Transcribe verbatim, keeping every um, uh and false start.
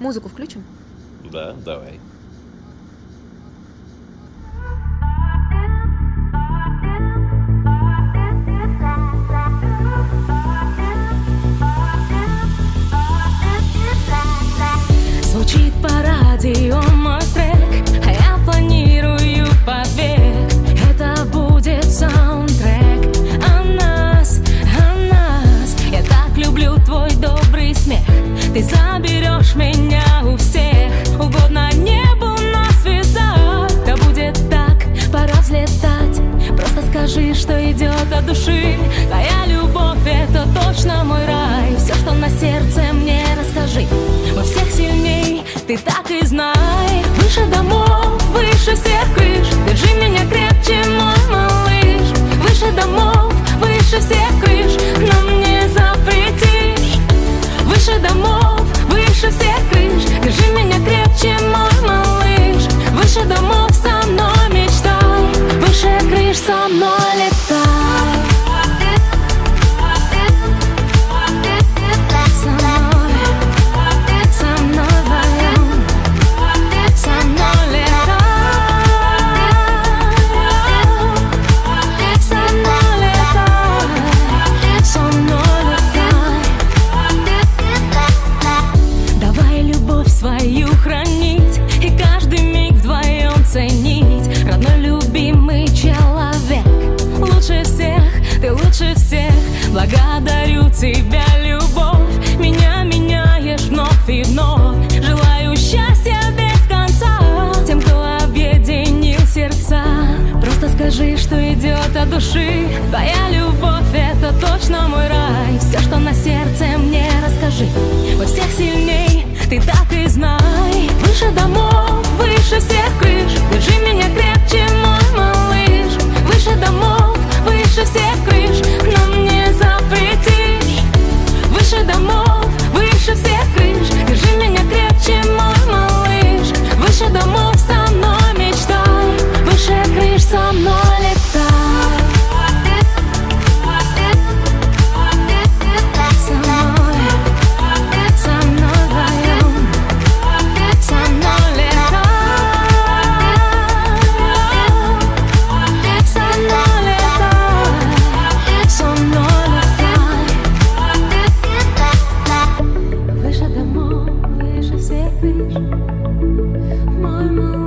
Музыку включим? Да, давай. Звучит по радио мой трек, а я планирую побег. Это будет саундтрек о нас, о нас. Я так люблю твой добрый смех. Ты заберешь меня у всех. Угодно небу нас связать. Да будет так, пора взлетать. Просто скажи, что идет от души. Твоя любовь — это точно мой рай. Все, что на сердце, мне расскажи. Мы всех сильней, ты так и знай. Выше домов, выше всех крыш. Держи меня крепче, мой малыш. Выше домов, выше всех крыш. Нам не запретишь. Выше домов, выше всех крыш. Держи меня крепче, мой малыш. Выше домов со мной мечтай. Выше крыш со мной летай. Свою хранить и каждый миг вдвоем ценить. Родной любимый человек, лучше всех, ты лучше всех. Благодарю тебя, любовь, меня меняешь вновь и вновь. Желаю счастья без конца тем, кто объединил сердца. Просто скажи, что идет от души. Твоя любовь — это точно мой рай. Все, что на сердце, мне расскажи. Мы всех сильней, ты так и знай. Выше домов, выше всех крыш. Держи меня крепче, мой малыш. Выше домов, выше всех крыш. Нам не запретишь. Выше домов, выше всех крыш. Держи меня крепче, мой малыш. Выше домов со мной мечтай. Выше крыш со мной летай. Мой малыш.